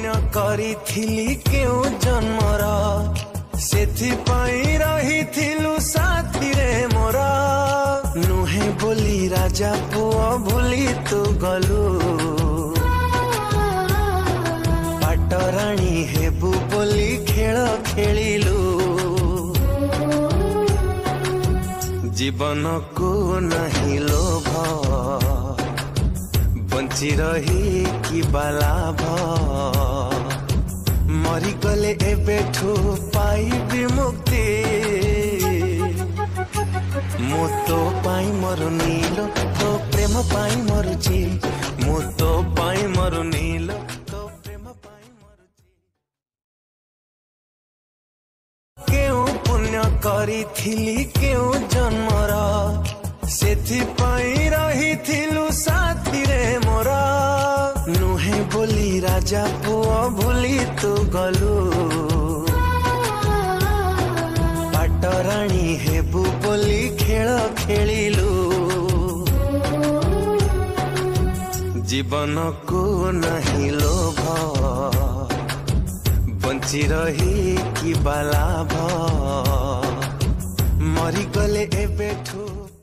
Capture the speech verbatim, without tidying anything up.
पुण्य करिथिली केउ जन्मर सेथिपाई रहिथिलु साथी रे मोर नुहे बोली राजा पुओ भूली तू गलु पाटराणी हेबु बोली खेल खेलिलु जीवन को नहीं लोभ बंची रही कि बालाभ मरी गले एबेठू पाइबी मुक्ति मु तो पाई मरु नीलो तो प्रेम पाई मरुची मु तो पाई मरु नीलो तो प्रेम पाई मरुची केउ पुण्य करिथिली केउ जन्मर सेथिपाई रहिथिलु साथी रे मोर नुहे बोली राजा पुओ भूली तू गलु पाटराणी हेबु बोली खेल खेलिलु जीवन को नहीं लोभ बंची रही कि बालाभ मरी गले एबेठू